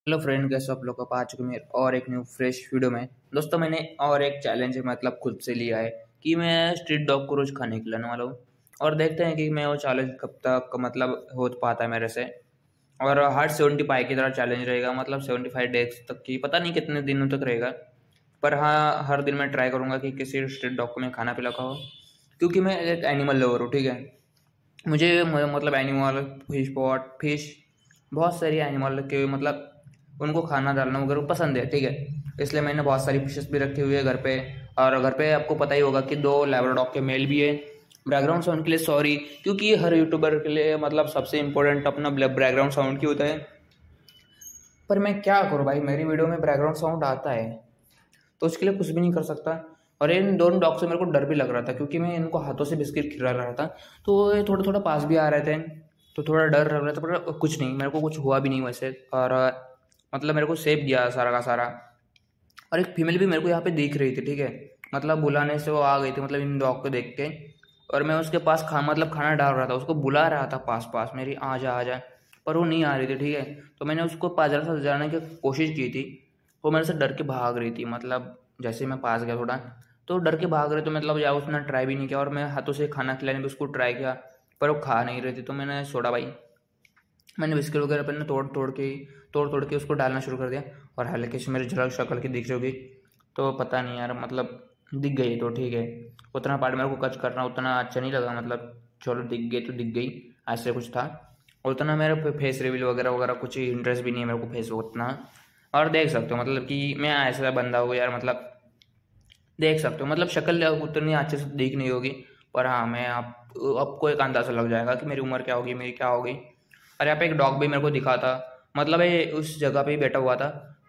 Hello friend, कैसे हो आप लोग? आ चुके मेरे और एक न्यू फ्रेश वीडियो में। दोस्तों, मैंने और एक चैलेंज मतलब खुद से लिया है कि मैं स्ट्रीट डॉग को रोज खाने खिलाने वाला हूँ। और देखते हैं कि मैं वो चैलेंज कब तक मतलब हो पाता है मेरे से। और हार्ड 75 की तरह चैलेंज रहेगा, मतलब 75 डेज तक की, पता नहीं कितने दिनों तक रहेगा। पर हाँ, हर दिन मैं ट्राई करूँगा कि किसी स्ट्रीट डॉग को मैं खाना पिला खाऊँ, क्योंकि मैं एक एनिमल लवर हूँ। ठीक है, मतलब एनिमल, फिश पॉट, फिश, बहुत सारी एनिमल के मतलब उनको खाना डालना वगैरह पसंद है। ठीक है, इसलिए मैंने बहुत सारी फिशेस भी रखी हुई है घर पे। और घर पे आपको पता ही होगा कि 2 लैब्राडॉग के मेल भी है। बैकग्राउंड साउंड के लिए सॉरी, क्योंकि हर यूट्यूबर के लिए मतलब सबसे इम्पोर्टेंट अपना बैकग्राउंड साउंड क्यों होता है। पर मैं क्या करूँ भाई, मेरी वीडियो में बैकग्राउंड साउंड आता है तो उसके लिए कुछ भी नहीं कर सकता। और इन दोनों डॉग से मेरे को डर भी लग रहा था, क्योंकि मैं इनको हाथों से बिस्किट खिला रहा था, तो ये थोड़ा थोड़ा पास भी आ रहे थे, तो थोड़ा डर लग रहा था। पर कुछ नहीं, मेरे को कुछ हुआ भी नहीं वैसे। और मतलब मेरे को सेफ दिया सारा का सारा। और एक फीमेल भी मेरे को यहाँ पे दिख रही थी। ठीक है, मतलब बुलाने से वो आ गई थी, मतलब इन डॉग को देख के। और मैं उसके पास मतलब खाना डाल रहा था, उसको बुला रहा था पास पास मेरी, आ जा आ जा। पर वो नहीं आ रही थी। ठीक है, तो मैंने उसको पाजरा से जाने की कोशिश की थी। वो मेरे से डर के भाग रही थी, मतलब जैसे मैं पास गया थोड़ा तो डर के भाग रहे, तो मतलब या उसने ट्राई भी नहीं किया। और मैं हाथों से खाना खिलाने भी उसको ट्राई किया, पर वो खा नहीं रही थी। तो मैंने छोड़ा भाई, मैंने बिस्किट वगैरह पर तोड़ तोड़ के उसको डालना शुरू कर दिया। और हल्की से मेरी झलक शक्ल की दिख रही होगी, तो पता नहीं यार, मतलब दिख गई तो ठीक है। उतना पार्ट मेरे को कच करना उतना अच्छा नहीं लगा, मतलब चलो दिख गई तो दिख गई, ऐसे कुछ था। और उतना मेरे फेस रिवील वगैरह वगैरह कुछ इंटरेस्ट भी नहीं है मेरे को फेस उतना। और देख सकते हो मतलब कि मैं ऐसा बंदा हूँ यार, मतलब देख सकते हो, मतलब शक्ल उतनी अच्छे से दिख नहीं होगी। पर हाँ, मैं आप आपको एक अंदाजा लग जाएगा कि मेरी उम्र क्या होगी, मेरी क्या होगी। और यहाँ पे एक डॉग भी मेरे को दिखा था, मतलब ये उस जगह पे ही बैठा हुआ था।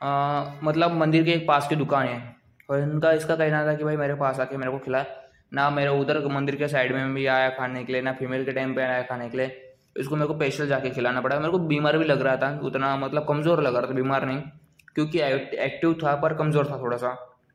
मतलब मंदिर के एक पास की दुकान है, और इनका इसका कहना था कि भाई मेरे पास आके मेरे को खिला। ना मेरे उधर मंदिर के साइड में भी आया खाने के लिए, ना फीमेल के टाइम पे आया खाने के लिए। इसको मेरे को स्पेशल जाके खिलाना पड़ा। मेरे को बीमार भी लग रहा था उतना, मतलब कमज़ोर लग रहा था, बीमार नहीं, क्योंकि एक्टिव था पर कमज़ोर था थोड़ा सा।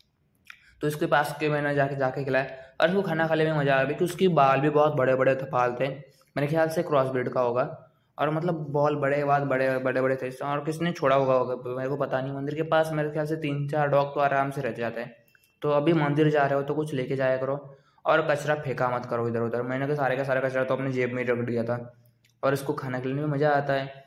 तो इसके पास के मैंने जाके जाके खिलाया, और उसको खाना खाने में मज़ा आ गया कि उसकी बाल भी बहुत बड़े बड़े थे, बाल थे। मेरे ख्याल से क्रॉस ब्रीड का होगा। और मतलब बॉल बड़े बाद बड़े बड़े बड़े थे। और किसने छोड़ा होगा मेरे को पता नहीं। मंदिर के पास मेरे ख्याल से 3-4 डॉग तो आराम से रह जाते हैं। तो अभी मंदिर जा रहे हो तो कुछ लेके जाया करो, और कचरा फेंका मत करो इधर उधर। मैंने तो सारे का सारा कचरा तो अपने जेब में ही रख दिया था। और इसको खाना खिलाने में मज़ा आता है।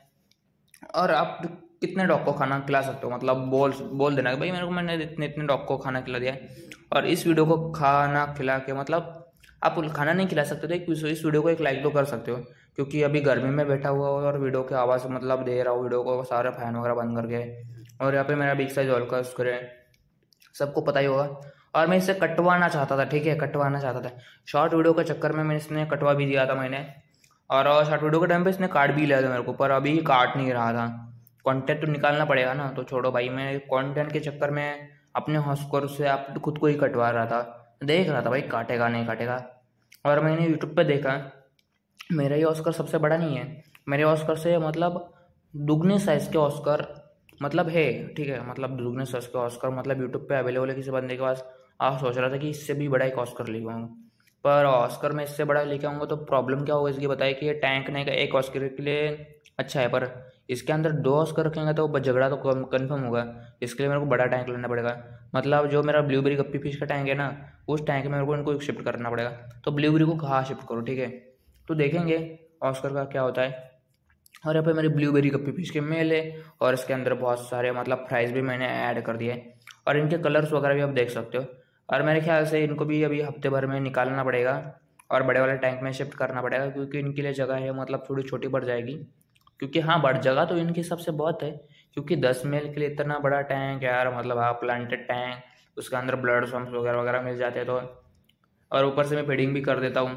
और आप कितने डॉग को खाना खिला सकते हो, मतलब बोल बोल देना कि भाई मेरे को, मैंने इतने इतने डॉग को खाना खिला दिया है। और इस वीडियो को खाना खिला के मतलब आप खाना नहीं खिला सकते तो इस वीडियो को एक लाइक तो कर सकते हो, क्योंकि अभी गर्मी में बैठा हुआ हूँ और वीडियो की आवाज़ मतलब दे रहा हूँ वीडियो को, सारे फैन वगैरह बंद करके। और यहाँ पे मेरा बिग साइज ऑल का स्क्रीन है, सबको पता ही होगा। और मैं इसे कटवाना चाहता था, ठीक है, कटवाना चाहता था। शॉर्ट वीडियो के चक्कर में मैंने इसने कटवा भी दिया था मैंने। और शॉर्ट वीडियो के टाइम पे इसने काट भी लिया था मेरे को, पर अभी काट नहीं रहा था। कंटेंट तो निकालना पड़ेगा ना, तो छोड़ो भाई, मैं कंटेंट के चक्कर में अपने हॉस्कोर से आप खुद को ही कटवा रहा था। देख रहा था भाई काटेगा नहीं काटेगा। और मैंने यूट्यूब पे देखा, मेरा ये ऑस्कर सबसे बड़ा नहीं है। मेरे ऑस्कर से मतलब दुगने साइज के ऑस्कर मतलब है। ठीक है, मतलब दुगने साइज के ऑस्कर मतलब यूट्यूब पे अवेलेबल है किसी बंदे के पास। आप सोच रहा था कि इससे भी बड़ा एक ऑस्कर लेके आऊँगा, पर ऑस्कर में इससे बड़ा लेके आऊँगा तो प्रॉब्लम क्या होगा इसकी बताइए। कि ये टैंक नहीं का एक ऑस्कर के लिए अच्छा है, पर इसके अंदर 2 ऑस्कर रखेंगे तो झगड़ा तो कन्फर्म होगा। इसके लिए मेरे को बड़ा टैंक लेना पड़ेगा। मतलब जो मेरा ब्लूबेरी गप्पी फिश का टैंक है ना, उस टैंक में मेरे को इनको शिफ्ट करना पड़ेगा। तो ब्लूबेरी को कहाँ शिफ्ट करूँ, ठीक है, तो देखेंगे ऑस्कर का क्या होता है। और यहाँ पे मेरी ब्लूबेरी गप्पी फिश के मेल है, और इसके अंदर बहुत सारे मतलब फ्राइज भी मैंने ऐड कर दिए। और इनके कलर्स वगैरह भी आप देख सकते हो। और मेरे ख्याल से इनको भी अभी हफ्ते भर में निकालना पड़ेगा, और बड़े वाले टैंक में शिफ्ट करना पड़ेगा, क्योंकि इनके लिए जगह है मतलब थोड़ी छोटी पड़ जाएगी। क्योंकि हाँ, बड़ जगह तो इनके हिसाब से बहुत है, क्योंकि 10 मेल के लिए इतना बड़ा टैंक यार, मतलब हाँ प्लांटेड टैंक, उसके अंदर ब्लड सम्स वगैरह वगैरह मिल जाते हैं तो। और ऊपर से मैं फीडिंग भी कर देता हूँ।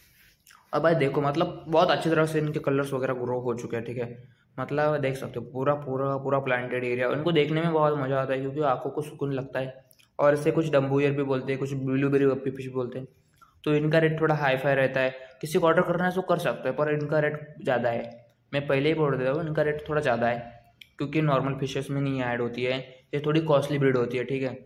अब भाई देखो, मतलब बहुत अच्छी तरह से इनके कलर्स वगैरह ग्रो हो चुके हैं। ठीक है, मतलब देख सकते हो पूरा पूरा पूरा प्लांटेड एरिया। इनको देखने में बहुत मज़ा आता है, क्योंकि आंखों को सुकून लगता है। और इसे कुछ डम्बूयर भी बोलते हैं, कुछ ब्लूबेरी गप्पी फिश बोलते हैं। तो इनका रेट थोड़ा हाई फाई रहता है। किसी को ऑर्डर करना है तो कर सकते हैं, पर इनका रेट ज़्यादा है। मैं पहले ही बोल देता हूँ, इनका रेट थोड़ा ज़्यादा है, क्योंकि नॉर्मल फिशेस में नहीं ऐड होती है। ये थोड़ी कॉस्टली ब्रीड होती है। ठीक है,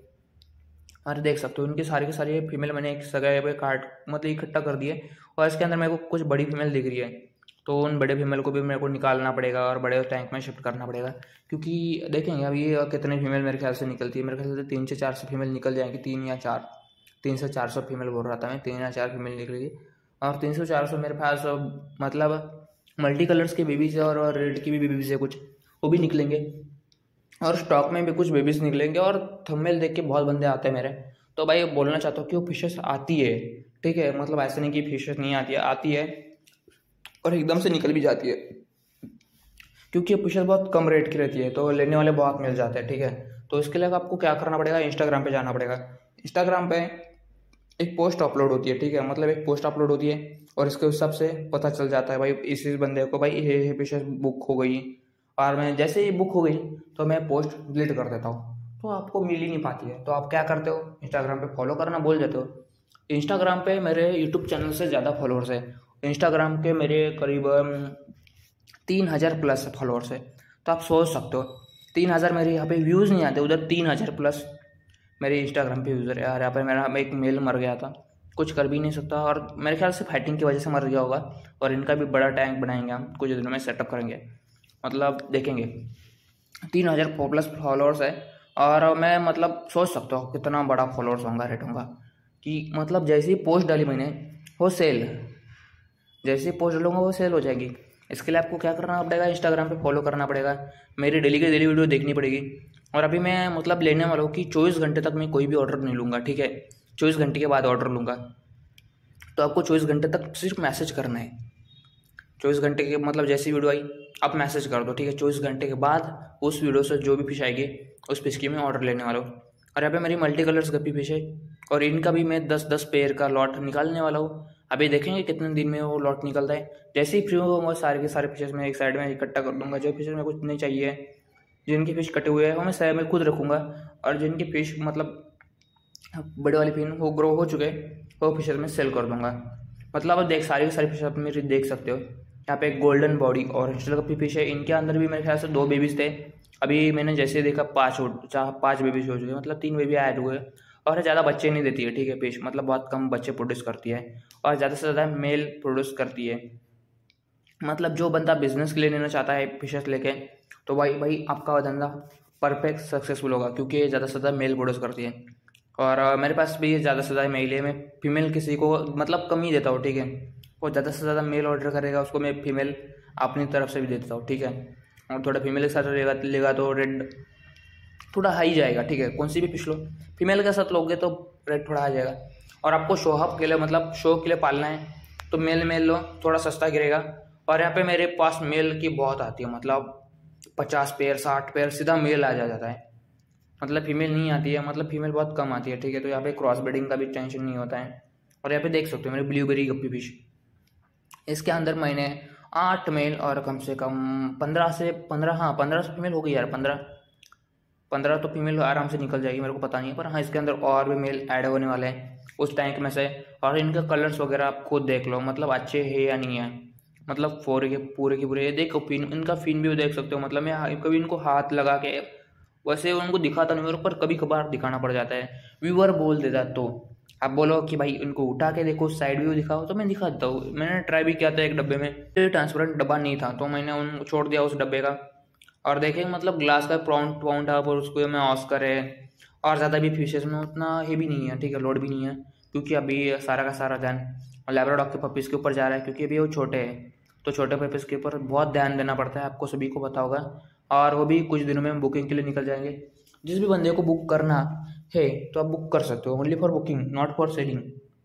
और देख सकते हो इनके सारे के सारे फीमेल मैंने एक जगह पे काट मतलब इकट्ठा कर दिए। और इसके अंदर मेरे को कुछ बड़ी फीमेल दिख रही है, तो उन बड़े फीमेल को भी मेरे को निकालना पड़ेगा और बड़े टैंक में शिफ्ट करना पड़ेगा, क्योंकि देखेंगे अभी कितने फीमेल मेरे ख्याल से निकलती है। मेरे ख्याल से 300 से 400 फीमेल निकल जाएंगी, 3 से 400 फीमेल बोल रहा था मैं, 3 या 4 फीमेल निकलेगी। और 300-400 मेरे पास मतलब मल्टी कलर्स के बेबीज है और रेड की भी बेबीज है कुछ, वो भी निकलेंगे। और स्टॉक में भी कुछ बेबीज निकलेंगे। और थंबनेल देख के बहुत बंदे आते हैं मेरे, तो भाई बोलना चाहता हूँ कि वो फिशेस आती है, ठीक है। मतलब ऐसा नहीं कि फिशेस नहीं आती है, आती है और एकदम से निकल भी जाती है, क्योंकि ये फिशेस बहुत कम रेट की रहती है, तो लेने वाले बहुत मिल जाते हैं, ठीक है। तो इसके लिए आपको क्या करना पड़ेगा, इंस्टाग्राम पे जाना पड़ेगा। इंस्टाग्राम पे एक पोस्ट अपलोड होती है, ठीक है। मतलब एक पोस्ट अपलोड होती है और इसके हिसाब से पता चल जाता है भाई इस बंदे को भाई ये फिशेस बुक हो गई। और मैं जैसे ही बुक हो गई तो मैं पोस्ट डिलीट कर देता हूँ, तो आपको मिल ही नहीं पाती है। तो आप क्या करते हो, इंस्टाग्राम पे फॉलो करना भूल जाते हो। इंस्टाग्राम पे मेरे यूट्यूब चैनल से ज़्यादा फॉलोअर्स है। इंस्टाग्राम के मेरे करीब 3000 प्लस फॉलोअर्स है। तो आप सोच सकते हो 3000 मेरे यहाँ पे व्यूज़ नहीं आते, उधर 3000 प्लस मेरे इंस्टाग्राम पे यूज़र है। यार यहाँ पे मेरा एक मेल मर गया था, कुछ कर भी नहीं सकता, और मेरे ख्याल से फाइटिंग की वजह से मर गया होगा। और इनका भी बड़ा टैंक बनाएंगे हम, कुछ दिनों में सेटअप करेंगे, मतलब देखेंगे। 3000 प्लस फॉलोअर्स है। और मैं मतलब सोच सकता हूँ कितना बड़ा फॉलोअर्स होगा, रेट होगा, कि मतलब जैसे ही पोस्ट डाली मैंने वो सेल, जैसे ही पोस्ट डालूंगा वो सेल हो जाएगी। इसके लिए आपको क्या करना पड़ेगा, इंस्टाग्राम पे फॉलो करना पड़ेगा, मेरी डेली की डेली वीडियो देखनी पड़ेगी। और अभी मैं मतलब लेने वाला हूँ कि 24 घंटे तक मैं कोई भी ऑर्डर नहीं लूँगा, ठीक है। 24 घंटे के बाद ऑर्डर लूँगा। तो आपको 24 घंटे तक सिर्फ मैसेज करना है। 24 घंटे के मतलब जैसी वीडियो आई आप मैसेज कर दो, ठीक है। 24 घंटे के बाद उस वीडियो से जो भी फिश आएगी उस फिश की मैं ऑर्डर लेने वाला हूँ। और यहाँ पे मेरी मल्टी कलर्स गप्पी फिश है और इनका भी मैं 10-10 पेयर का लॉट निकालने वाला हूँ। अभी देखेंगे कितने दिन में वो लॉट निकलता है। जैसे ही फ्री होगा सारे के सारे फिशेस मैं एक साइड में इकट्ठा कर दूँगा। जो फिशेस में कुछ नहीं चाहिए, जिनकी फिश कटे हुए हैं वो मैं साइड में खुद रखूँगा, और जिनकी फिश मतलब बड़े वाली फिन वो ग्रो हो चुके वो फिशेस में सेल कर दूँगा। मतलब अब सारी की सारी फिश आप मेरी देख सकते हो। यहाँ पे एक गोल्डन बॉडी और हिस्टल कपी फिश है, इनके अंदर भी मेरे ख्याल से 2 बेबीज थे। अभी मैंने जैसे देखा 5 बेबीज हो चुके, मतलब 3 बेबी ऐड हुए। और ज़्यादा बच्चे नहीं देती है, ठीक है, फिश मतलब बहुत कम बच्चे प्रोड्यूस करती है और ज़्यादा से ज़्यादा मेल प्रोड्यूस करती है। मतलब जो बंदा बिजनेस के लिए लेना चाहता है फिशेस लेके, तो भाई आपका धंधा परफेक्ट सक्सेसफुल होगा, क्योंकि ज़्यादा से ज़्यादा मेल प्रोड्यूस करती है। और मेरे पास भी ज़्यादा से ज़्यादा मेल है, मैं फीमेल किसी को मतलब कम ही देता हूँ, ठीक है। और ज़्यादा से ज़्यादा मेल ऑर्डर करेगा उसको मैं फीमेल अपनी तरफ से भी दे देता हूँ, ठीक है। और थोड़ा फीमेल के साथ लेगा तो रेट थोड़ा हाई जाएगा, ठीक है। कौन सी भी फिश लो, फीमेल के साथ लोगे तो रेट थोड़ा हाई जाएगा। और आपको शो अप के लिए मतलब शो के लिए पालना है तो मेल लो, थोड़ा सस्ता गिरेगा। और यहाँ पे मेरे पास मेल की बहुत आती है, मतलब 50 पेयर 60 पेयर सीधा मेल आ जाता है, मतलब फीमेल नहीं आती है, मतलब फीमेल बहुत कम आती है, ठीक है। तो यहाँ पे क्रॉस ब्रीडिंग का भी टेंशन नहीं होता है। और यहाँ पे देख सकते हो मेरे ब्लूबेरी गप्पी फिश, इसके अंदर मैंने 8 मेल और कम से कम 15 से फीमेल हो गई यार। 15 तो फीमेल आराम से निकल जाएगी, मेरे को पता नहीं है, पर हाँ इसके अंदर और भी मेल ऐड होने वाले हैं उस टैंक में से। और इनके कलर्स वगैरह आप खुद देख लो, मतलब अच्छे है या नहीं है, मतलब पूरे के पूरे देखो। फिन, इनका फिन भी देख सकते हो, मतलब मैं कभी इनको हाथ लगा के वैसे उनको दिखाता नहीं, मेरे ऊपर कभी कभार दिखाना पड़ जाता है, व्यूअर बोल देता। तो आप बोलो कि भाई उनको उठा के देखो, साइड व्यू दिखाओ, तो मैं दिखा देता हूँ। मैंने ट्राई भी किया था एक डब्बे में, तो ट्रांसपेरेंट डब्बा नहीं था, तो मैंने उन छोड़ दिया उस डब्बे का। और देखें मतलब ग्लास का पाउंड था, और उसको मैं ऑस्कर है। और ज़्यादा भी फिशेस में उतना ही भी नहीं है, ठीक है, लोड भी नहीं है, क्योंकि अभी सारा का सारा ध्यान लैब्राडॉग के पपीज़ के ऊपर जा रहा है, क्योंकि अभी वो छोटे हैं। तो छोटे पपीज़ के ऊपर बहुत ध्यान देना पड़ता है, आपको सभी को पता होगा। और वो भी कुछ दिनों में बुकिंग के लिए निकल जाएंगे। जिस भी बंदे को बुक करना है तो आप बुक कर सकते हो, only for booking, not for selling.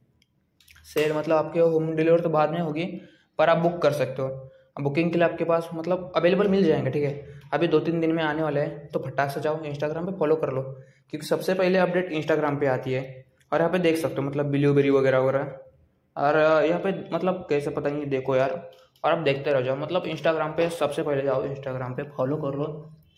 Sale मतलब आपके होम डिलीवर तो बाद में होगी, पर आप बुक कर सकते हो। बुकिंग के लिए आपके पास मतलब अवेलेबल मिल जाएंगे, ठीक है। अभी 2-3 दिन में आने वाले हैं, तो फटाक से जाओ इंस्टाग्राम पे फॉलो कर लो, क्योंकि सबसे पहले अपडेट इंस्टाग्राम पे आती है। और यहाँ पे देख सकते हो मतलब ब्लूबेरी वगैरह वगैरह। और यहाँ पे मतलब कैसे पता नहीं, देखो यार, और आप देखते रह जाओ, मतलब इंस्टाग्राम पे सबसे पहले जाओ, इंस्टाग्राम पे फॉलो कर लो।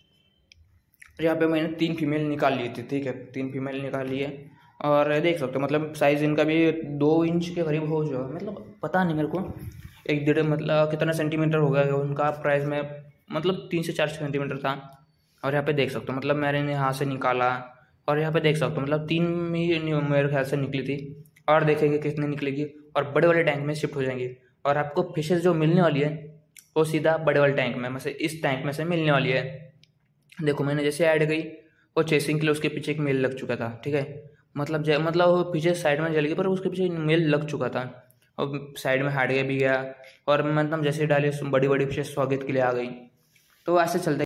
यहाँ पे मैंने 3 फीमेल निकाल ली थी, ठीक है, 3 फीमेल निकाल ली है। और देख सकते हो मतलब साइज़ इनका भी 2 इंच के करीब हो जो, मतलब पता नहीं मेरे को 1-1.5 मतलब कितना सेंटीमीटर हो गया उनका प्राइस में, मतलब 3 से 4 सेंटीमीटर था। और यहाँ पे देख सकते हो मतलब मैंने यहाँ से निकाला, और यहाँ पे देख सकते हो मतलब 3 मेरे ख्याल से निकली थी, और देखेंगे कितनी निकलेगी, और बड़े वाले टैंक में शिफ्ट हो जाएंगी। और आपको फिशेज जो मिलने वाली है वो सीधा बड़े वाले टैंक में से इस टैंक में से मिलने वाली है। देखो मैंने जैसे ऐड गई, वो चेसिंग के लिए उसके पीछे एक मेल लग चुका था, ठीक है। मतलब वो पीछे साइड में जल गई, पर उसके पीछे मेल लग चुका था और साइड में हट गया भी गया। और मतलब जैसे डाली बड़ी बड़ी पीछे स्वागत के लिए आ गई। तो ऐसे चलते